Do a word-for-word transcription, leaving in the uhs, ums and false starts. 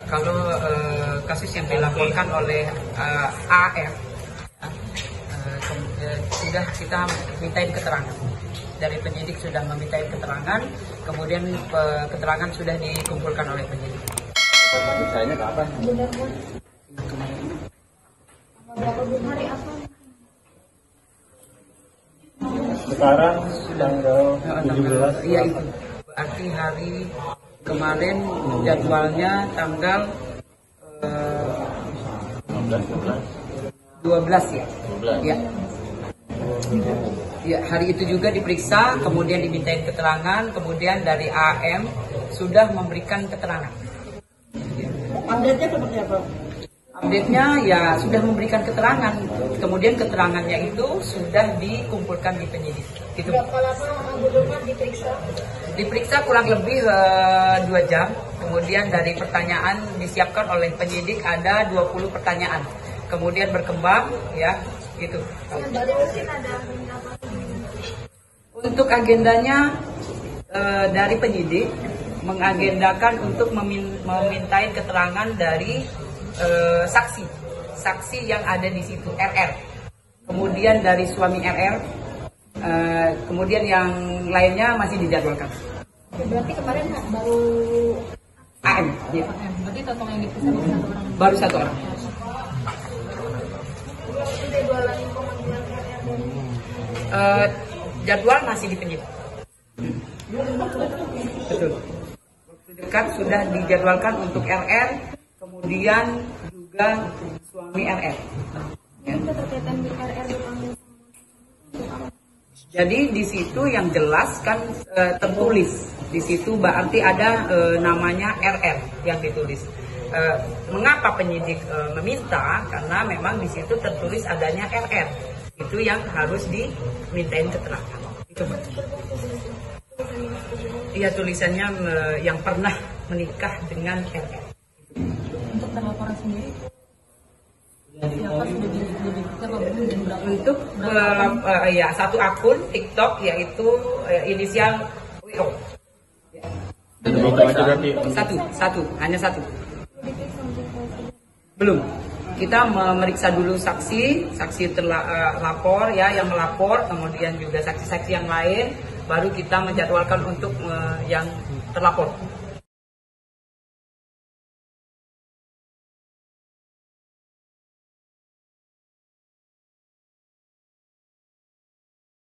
Kalau uh, kasus yang dilaporkan oleh uh, A F, uh, uh, sudah kita mintain keterangan. Dari penyidik sudah memintain keterangan, kemudian uh, keterangan sudah dikumpulkan oleh penyidik. Misalnya kapan? Berapa hari apa? Sekarang tanggal tujuh belas. Iya itu. Berarti hari kemarin jadwalnya tanggal uh, dua belas ya. dua belas. Ya. Ya, hari itu juga diperiksa, kemudian dimintain keterangan, kemudian dari A M sudah memberikan keterangan. Update-nya seperti apa? Update-nya ya sudah memberikan keterangan, kemudian keterangannya itu sudah dikumpulkan di penyidik. Gitu. Berapa lama gubernur diperiksa? Diperiksa kurang lebih uh, dua jam, kemudian dari pertanyaan disiapkan oleh penyidik ada dua puluh pertanyaan, kemudian berkembang ya gitu. Dari mesin ada apa? Untuk agendanya uh, dari penyidik mengagendakan untuk memin memintai keterangan dari uh, saksi, saksi yang ada di situ R R, kemudian dari suami R R. Uh, kemudian yang lainnya masih dijadwalkan. Berarti kemarin baru A M, ya. berarti total yang diperiksa baru satu orang. Baru satu orang. Uh, jadwal masih di penyidik. Betul. Waktu dekat sudah dijadwalkan untuk R R, kemudian juga suami R R. Ya. Keterkaitan di R R dipanggil. Jadi di situ yang jelas kan e, tertulis di situ berarti ada e, namanya R R yang ditulis. E, mengapa penyidik e, meminta? Karena memang di situ tertulis adanya R R. Itu yang harus dimintain keterangan. Itu iya tulisannya e, yang pernah menikah dengan R R. Untuk terlaporan sendiri siapa sudah diperiksa belum dan berapa? Untuk uh, uh, ya satu akun TikTok yaitu uh, inisial W O. Satu, satu, hanya satu. Belum. Kita memeriksa dulu saksi, saksi terlapor uh, ya yang melapor, kemudian juga saksi-saksi yang lain, baru kita menjadwalkan untuk uh, yang terlapor.